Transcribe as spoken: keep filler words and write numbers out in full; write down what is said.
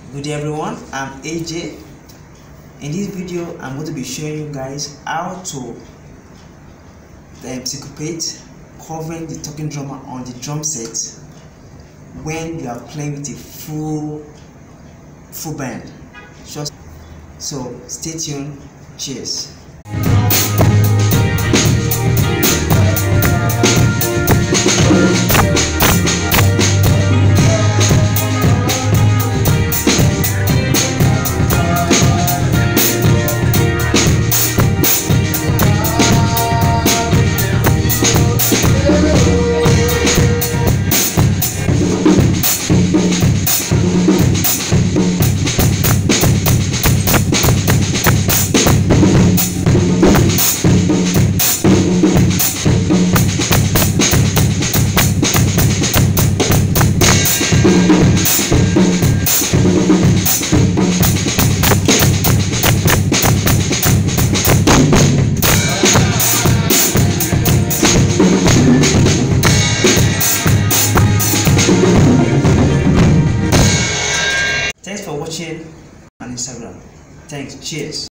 Good day everyone, I'm A J. In this video I'm going to be showing you guys how to um, syncopate covering the talking drummer on the drum set when you are playing with a full full band. Just so stay tuned. Cheers. Thanks for watching on Instagram. Thanks. Cheers.